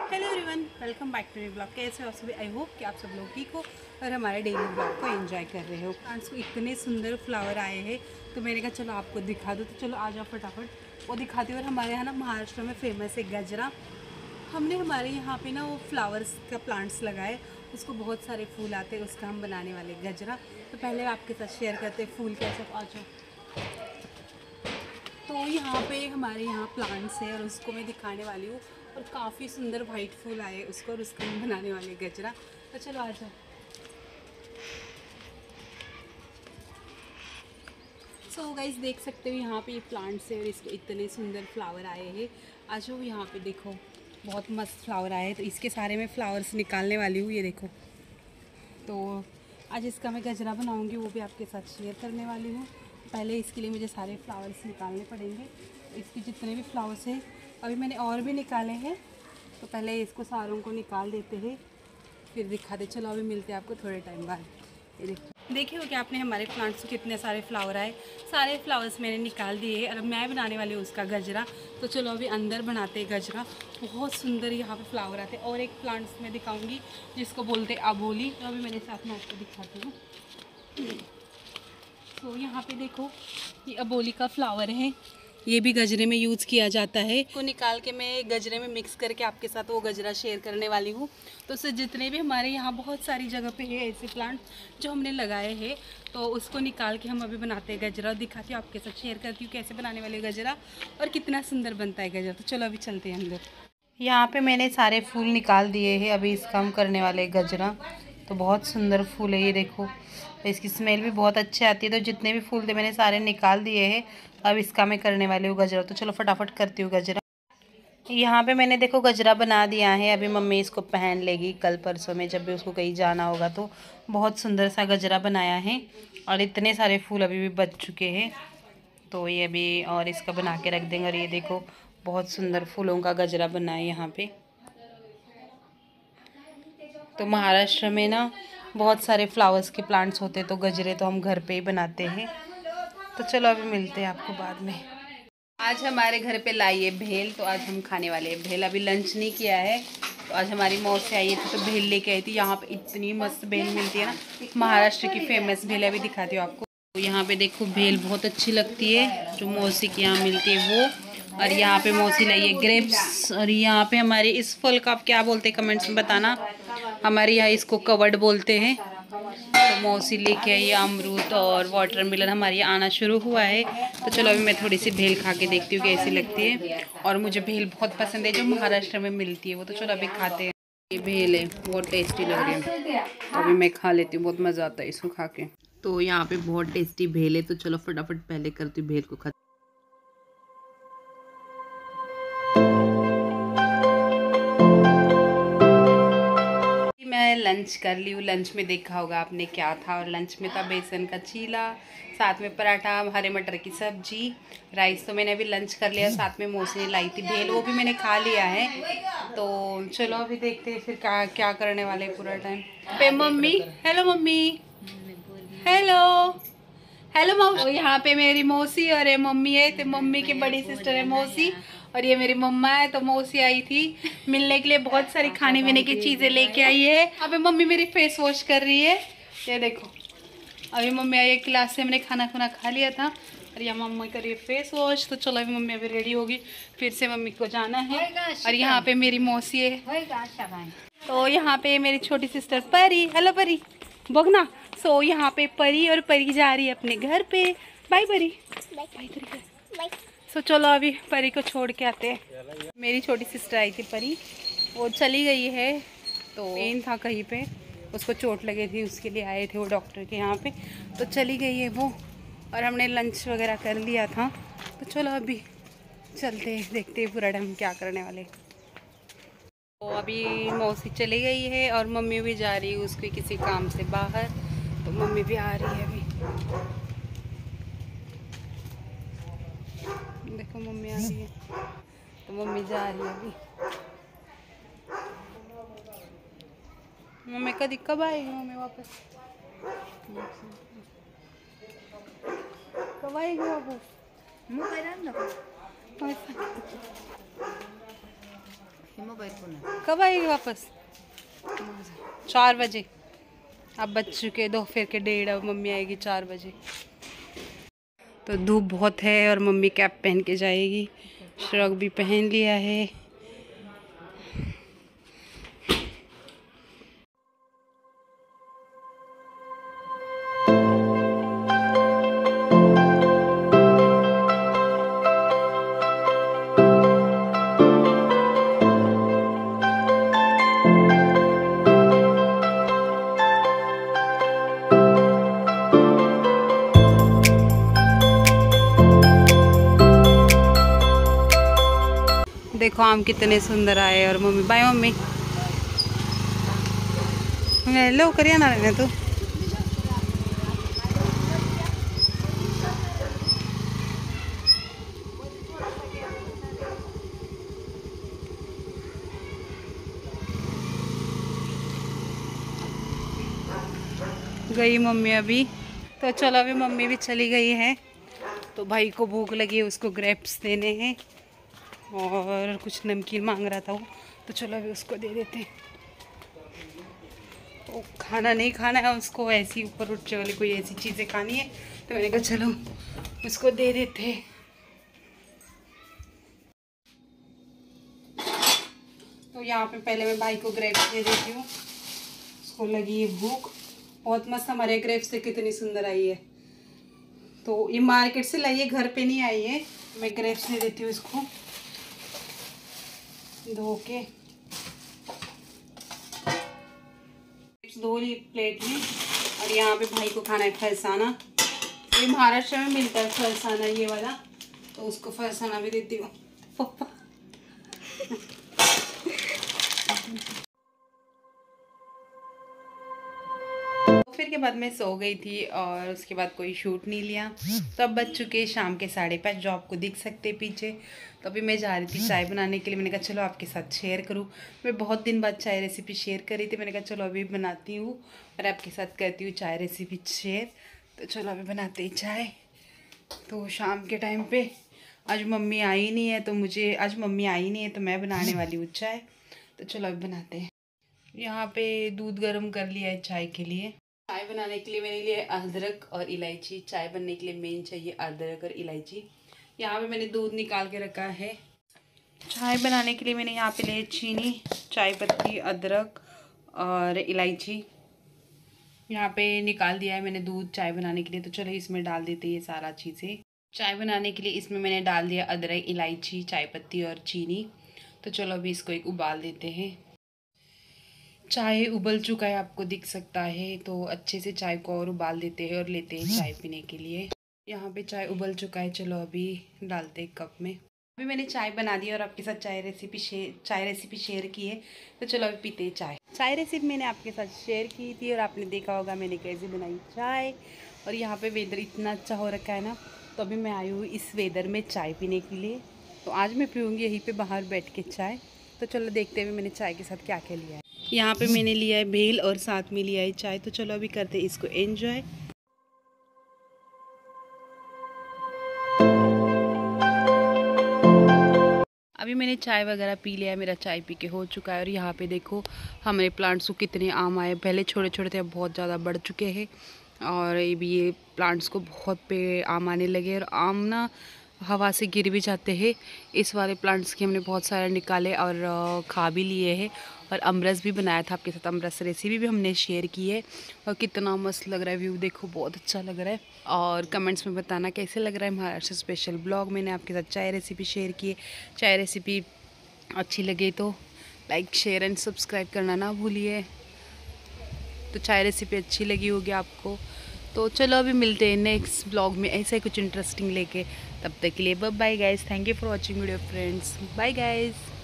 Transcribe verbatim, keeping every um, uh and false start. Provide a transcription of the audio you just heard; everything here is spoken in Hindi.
Hello everyone, welcome back to मेरे ब्लॉग। कैसे हो सभी? आई होप कि आप सब लोग ठीक हो और हमारे डेली ब्लॉग को एंजॉय कर रहे हो। प्लांट्स को इतने सुंदर फ्लावर आए हैं तो मैंने कहा चलो आपको दिखा दो। तो चलो आ जाओ फटाफट वो दिखाती हूँ। और हमारे यहाँ ना महाराष्ट्र में फेमस है गजरा। हमने हमारे यहाँ पे ना वो फ्लावर्स का प्लांट्स लगाए, उसको बहुत सारे फूल आते हैं, उसका हम बनाने वाले गजरा। तो पहले आपके साथ शेयर करते हैं फूल कैसे। आ जाओ। तो यहाँ पे हमारे यहाँ प्लांट्स है और उसको मैं दिखाने वाली हूँ। और काफ़ी सुंदर वाइट फूल आए उसको और उसका हम बनाने वाले गजरा। तो चलो आ जाओ। सो so गाइस देख सकते हो यहाँ पे ये प्लांट्स है और इसको इतने सुंदर फ्लावर आए हैं। आ जाओ यहाँ पे देखो, बहुत मस्त फ्लावर आए हैं। तो इसके सारे मैं फ्लावर्स निकालने वाली हूँ, ये देखो। तो आज इसका मैं गजरा बनाऊँगी, वो भी आपके साथ शेयर करने वाली हूँ। पहले इसके लिए मुझे सारे फ्लावर्स निकालने पड़ेंगे। इसके जितने भी फ्लावर्स हैं, अभी मैंने और भी निकाले हैं, तो पहले इसको सारों को निकाल देते हैं फिर दिखाते। चलो अभी मिलते हैं आपको थोड़े टाइम बाद। ये देखो, देखिए हो कि आपने हमारे प्लांट्स को कितने सारे फ्लावर आए। सारे फ्लावर्स मैंने निकाल दिए और अब मैं बनाने वाली हूँ उसका गजरा। तो चलो अभी अंदर बनाते हैं गजरा। बहुत सुंदर यहाँ पे फ्लावर आते हैं। और एक प्लांट्स मैं दिखाऊंगी जिसको बोलते हैं अबोली, तो अभी मेरे साथ में आपको दिखाती हूँ। तो यहाँ पे देखो, ये अबोली का फ्लावर है, ये भी गजरे में यूज़ किया जाता है। को निकाल के मैं गजरे में मिक्स करके आपके साथ वो गजरा शेयर करने वाली हूँ। तो उससे जितने भी हमारे यहाँ बहुत सारी जगह पे है ऐसे प्लांट जो हमने लगाए हैं, तो उसको निकाल के हम अभी बनाते हैं गजरा। और दिखाती हूँ आपके साथ शेयर करती हूँ कैसे बनाने वाले गजरा और कितना सुंदर बनता है गजरा। तो चलो अभी चलते हैं अंदर। यहाँ पे मैंने सारे फूल निकाल दिए हैं, अभी इसका हम करने वाले गजरा। तो बहुत सुंदर फूल है, ये देखो। इसकी स्मेल भी बहुत अच्छी आती है। तो जितने भी फूल थे मैंने सारे निकाल दिए हैं, अब इसका मैं करने वाली हूँ गजरा। तो चलो फटाफट करती हूँ गजरा। यहाँ पे मैंने देखो गजरा बना दिया है। अभी मम्मी इसको पहन लेगी कल परसों में, जब भी उसको कहीं जाना होगा। तो बहुत सुंदर सा गजरा बनाया है और इतने सारे फूल अभी भी बच चुके हैं। तो ये अभी और इसका बना के रख देंगे। और ये देखो, बहुत सुंदर फूलों का गजरा बना है यहाँ पे। तो महाराष्ट्र में ना बहुत सारे फ्लावर्स के प्लांट्स होते हैं, तो गजरे तो हम घर पे ही बनाते हैं। तो चलो अभी मिलते हैं आपको बाद में। आज हमारे घर पे लाई है भेल, तो आज हम खाने वाले हैं भेल। अभी लंच नहीं किया है, तो आज हमारी मौसी आई थी तो भेल लेके आई थी। यहाँ पे इतनी मस्त भेल मिलती है ना, महाराष्ट्र की फेमस भेल है। अभी दिखाती हूँ आपको। तो यहाँ पे देखो भेल बहुत अच्छी लगती है जो मौसी की यहाँ मिलती है वो। और यहाँ पे मौसी लाई है ग्रेप्स। और यहाँ पे हमारे इस फल का आप क्या बोलते हैं कमेंट्स में बताना। हमारे यहाँ इसको कवर्ड बोलते हैं। तो मौसी लेके आई अमरूद और वाटरमेलन हमारे यहाँ आना शुरू हुआ है। तो चलो अभी मैं थोड़ी सी भेल खा के देखती हूँ कैसी लगती है। और मुझे भेल बहुत पसंद है जो महाराष्ट्र में मिलती है वो। तो चलो अभी खाते हैं। ये भेल है, बहुत टेस्टी लग रही है। तो अभी मैं खा लेती हूँ, बहुत मज़ा आता है इसको खा के। तो यहाँ पे बहुत टेस्टी भेल है। तो चलो फटाफट पहले करती हूँ भेल को खत्म। मैं लंच कर ली हूँ। लंच में देखा होगा आपने क्या था। और लंच में था बेसन का चीला, साथ में पराठा, हरे मटर की सब्जी, राइस। तो मैंने अभी लंच कर लिया। साथ में मौसी ने लाई थी भेल, वो भी मैंने खा लिया है। तो चलो अभी देखते हैं फिर क्या क्या करने वाले हैं पूरा टाइम पे। Mummy, hello mummy, hello hello मौसी। यहाँ पे मेरी मौसी और ये मम्मी है। तो मम्मी की बड़ी सिस्टर है मौसी और ये मेरी मम्मा है। तो मौसी आई थी मिलने के लिए, बहुत सारी खाने पीने की चीज़ें लेके आई है। अभी मम्मी मेरी फेस वॉश कर रही है, ये देखो। अभी मम्मी आई एक क्लास से, मैंने खाना खुना खा लिया था और यहाँ मम्मी कर रही है फेस वॉश। तो चलो अभी मम्मी अभी रेडी होगी, फिर से मम्मी को जाना है। और यहाँ पे मेरी मौसी है। तो यहाँ पे मेरी छोटी सिस्टर परी, हेलो परी बोगना। सो यहाँ पे परी और परी जा रही है अपने घर पे। बाय परी, बाय परी। सो चलो अभी परी को छोड़ के आते हैं। मेरी छोटी सिस्टर आई थी परी, वो चली गई है। तो पेन था कहीं पे, उसको चोट लगी थी, उसके लिए आए थे वो डॉक्टर के यहाँ पे। तो चली गई है वो। और हमने लंच वगैरह कर लिया था। तो चलो अभी चलते हैं, देखते हैं पूरा टाइम क्या करने वाले। तो अभी मौसी चली गई है और मम्मी भी जा रही है उसके किसी काम से बाहर। तो मम्मी भी आ रही है अभी। देखो मम्मी आ रही है, तो मम्मी जा रही है अभी। मम्मी कभी कब आएगी मम्मी वापस? कब आएगी वापस? कब आएगी वापस? चार बजे। अब बज चुके दो फिर के डेढ़, अब मम्मी आएगी चार बजे। तो धूप बहुत है और मम्मी कैप पहन के जाएगी। श्रग भी पहन लिया है। देखो आम कितने सुंदर आए। और मम्मी बाय मम्मी लो करिए ना रहने तो। गई मम्मी अभी। तो चलो अभी मम्मी भी चली गई है। तो भाई को भूख लगी है, उसको ग्रेप्स देने हैं और कुछ नमकीन मांग रहा था वो, तो चलो अभी उसको दे देते हैं। तो खाना नहीं खाना है उसको, ऐसी ऊपर उठने वाली कोई ऐसी चीज़ें खानी है, तो मैंने कहा चलो उसको दे देते हैं। तो यहाँ पे पहले मैं भाई को ग्रेप्स दे देती हूँ, उसको लगी है भूख। बहुत मस्त हमारे ग्रेप्स से कितनी सुंदर आई है। तो ये मार्केट से लाई है, घर पे नहीं आई है। मैं ग्रेप्स दे देती हूँ इसको धो के। दो ली प्लेट में। और यहाँ पे भाई को खाना है फरसाना। ये महाराष्ट्र में मिलता है फरसाना ये वाला, तो उसको फरसाना भी देती हूँ। पापा फिर के बाद मैं सो गई थी और उसके बाद कोई शूट नहीं लिया। तो अब बज चुके शाम के साढ़े पाँच, जो आपको दिख सकते पीछे। तो अभी मैं जा रही थी चाय बनाने के लिए। मैंने कहा चलो आपके साथ शेयर करूं। मैं बहुत दिन बाद चाय रेसिपी शेयर कर रही थी। मैंने कहा चलो अभी बनाती हूँ और आपके साथ करती हूँ चाय रेसिपी शेयर। तो चलो अभी बनाते ही चाय। तो शाम के टाइम पे आज मम्मी आई नहीं है, तो मुझे आज मम्मी आई नहीं है तो मैं बनाने वाली हूँ चाय। तो चलो अभी बनाते हैं। यहाँ पे दूध गर्म कर लिया है चाय के लिए। चाय बनाने के लिए मैंने लिए अदरक और इलायची। चाय बनने के लिए मेन चाहिए अदरक और इलायची। यहाँ पे मैंने दूध निकाल के रखा है। चाय बनाने के लिए मैंने यहाँ पे लिए चीनी, चाय पत्ती, अदरक और इलायची। यहाँ पे निकाल दिया है मैंने दूध चाय बनाने के लिए। तो चलो इसमें डाल देते हैं ये सारा चीज़ें। चाय बनाने के लिए इसमें मैंने डाल दिया अदरक, इलायची, चाय पत्ती और चीनी। तो चलो अभी इसको एक उबाल देते हैं। चाय उबल चुका है, आपको दिख सकता है। तो अच्छे से चाय को और उबाल देते हैं और लेते हैं चाय पीने के लिए। यहाँ पे चाय उबल चुका है। चलो अभी डालते हैं कप में। अभी मैंने चाय बना दी और आपके साथ चाय रेसिपी शेयर चाय रेसिपी शेयर की है। तो चलो अभी पीते हैं चाय। चाय रेसिपी मैंने आपके साथ शेयर की थी और आपने देखा होगा मैंने कैसे बनाई चाय। और यहाँ पे वेदर इतना अच्छा हो रखा है ना, तो अभी मैं आई हूँ इस वेदर में चाय पीने के लिए। तो आज मैं पीऊँगी यहीं पर बाहर बैठ के चाय। तो चलो देखते हुए मैंने चाय के साथ क्या क्या लिया है। यहाँ पे मैंने लिया है भेल और साथ में लिया है चाय। तो चलो अभी करते हैं इसको एंजॉय। अभी मैंने चाय वगैरह पी लिया है, मेरा चाय पी के हो चुका है। और यहाँ पे देखो हमारे प्लांट्स को कितने आम आए। पहले छोटे छोटे थे, अब बहुत ज़्यादा बढ़ चुके हैं। और ये भी ये प्लांट्स को बहुत पे आम आने लगे। और आम ना हवा से गिर भी जाते हैं। इस वाले प्लांट्स के हमने बहुत सारे निकाले और खा भी लिए हैं। और अमरस भी बनाया था आपके साथ, अमरस रेसिपी भी हमने शेयर की है। और कितना मस्त लग रहा है व्यू, देखो बहुत अच्छा लग रहा है। और कमेंट्स में बताना कैसे लग रहा है महाराष्ट्र स्पेशल ब्लॉग। मैंने आपके साथ चाय रेसिपी शेयर की है। चाय रेसिपी अच्छी लगे तो लाइक शेयर एंड सब्सक्राइब करना ना भूलिए। तो चाय रेसिपी अच्छी लगी होगी आपको। तो चलो अभी मिलते हैं नेक्स्ट ब्लॉग में ऐसा ही कुछ इंटरेस्टिंग लेके। तब तक के लिए bye bye guys. Thank you for watching video friends. Bye guys.